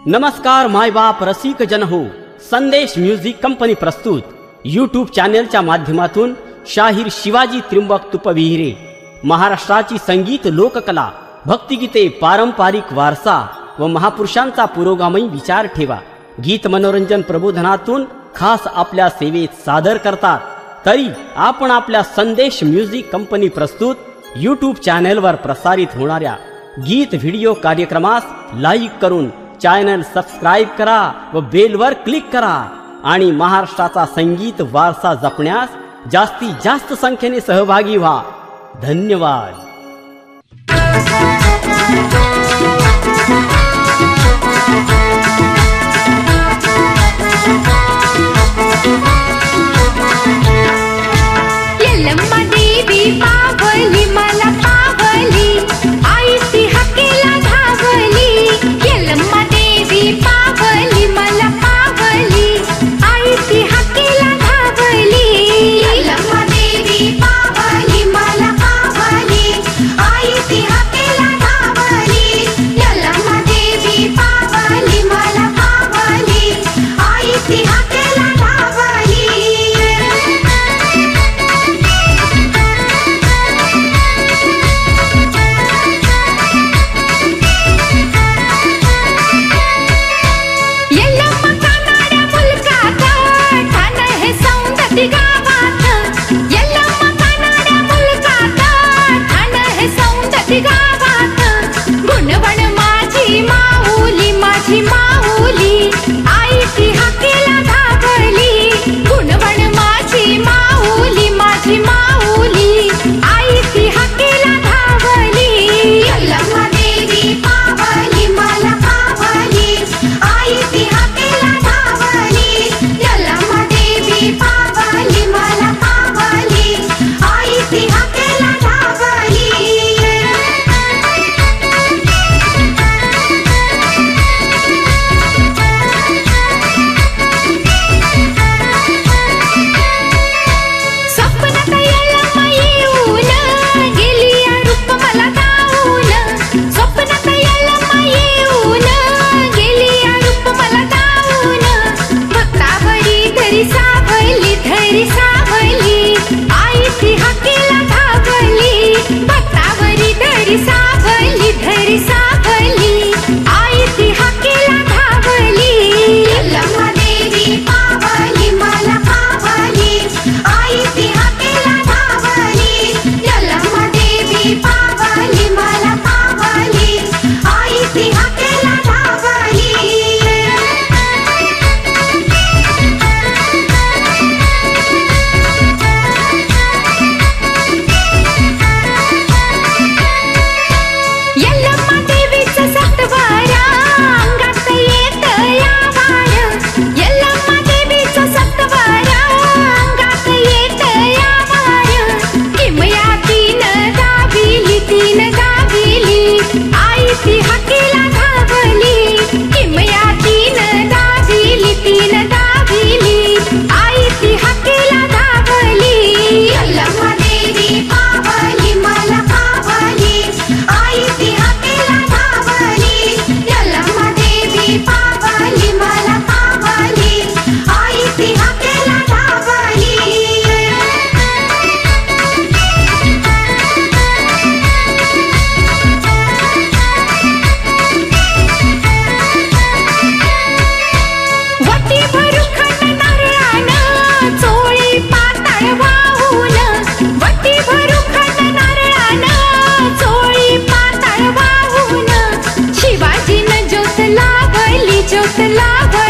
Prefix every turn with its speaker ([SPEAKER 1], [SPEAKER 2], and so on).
[SPEAKER 1] नमस्कार मायबाप रसिक जन हो, संदेश म्युझिक कंपनी प्रस्तुत यूट्यूब चॅनेलच्या माध्यमातून शाहीर शिवाजी त्र्यंबक तुपविहिरे महाराष्ट्राची संगीत लोककला, भक्तिगीते, पारंपरिक वारसा व महापुरुषांचा पुरोगामी विचार ठेवा गीत मनोरंजन प्रबोधनातून खास आपल्या सेवेत सादर करतात। तरी आपण आपल्या संदेश म्युझिक कंपनी प्रस्तुत यूट्यूब चॅनेलवर प्रसारित होणाऱ्या गीत व्हिडिओ कार्यक्रमास लाईक करून चॅनल सबस्क्राइब करा व बेलवर क्लिक करा आणि महाराष्ट्राचा संगीत वारसा जपण्यास जास्तीत जास्त संख्येने सहभागी व्हा। धन्यवाद।
[SPEAKER 2] यल्लम्मा देवी पावली मला पावली, आई ती हाकेला धावली। यल्लम्मा देवी पावली मला पावली, आई ती हाकेला धावली। यल्लम्मा देवी पावली मला पावली, आई ती हाकेला धावली। यल्लम्मा देवी पावली मला पावली, आई ती हाकेला धावली। गुणवण माझी माऊली, माझी माऊली, आई ती हाकेला धावली। गुणवण माझी माऊली, माझी माऊली, आई ती हाकेला धावली। यल्लम्मा देवी पावली मला पावली, आई ती हाकेला धावली। यल्लम्मा देवी पावली मला पावली, आई ती हाकेला धावली। धरी सावली, आई ती हाकेला धावली। भक्तावरी धरी सावली, धरी सावली, आई ती हाकेला धावली। यल्लम्मा देवी पावली मला पावली, आई ती हाकेला धावली। यल्लम्मा देवी पावली मला पावली, आई ती हाकेला धावली। यल्लम्मा देवीचं सत्वारा अंगात येतं या वार। यल्लम्मा देवीचं सत्वारा अंगात येतं या वार। किमया तीन गाविली, तीन गाविली, आई ती हाकेला धावली। किमया तीन गाविली, तीन गाविली, आई ती हाकेला धावली। यल्लम्मा देवी पावली मला पावली, आई ती हाकेला धावली। यल्लम्मा देवी पावली मला पावली, आई ती हाकेला धावली। वटी भरू खंड नारळानं, चोळी पाताळ वाहून। वटी भरू खंड नारळानं, चोळी पाताळ वाहून। शिवाजीनं ज्योत लावली, ज्योत लावली।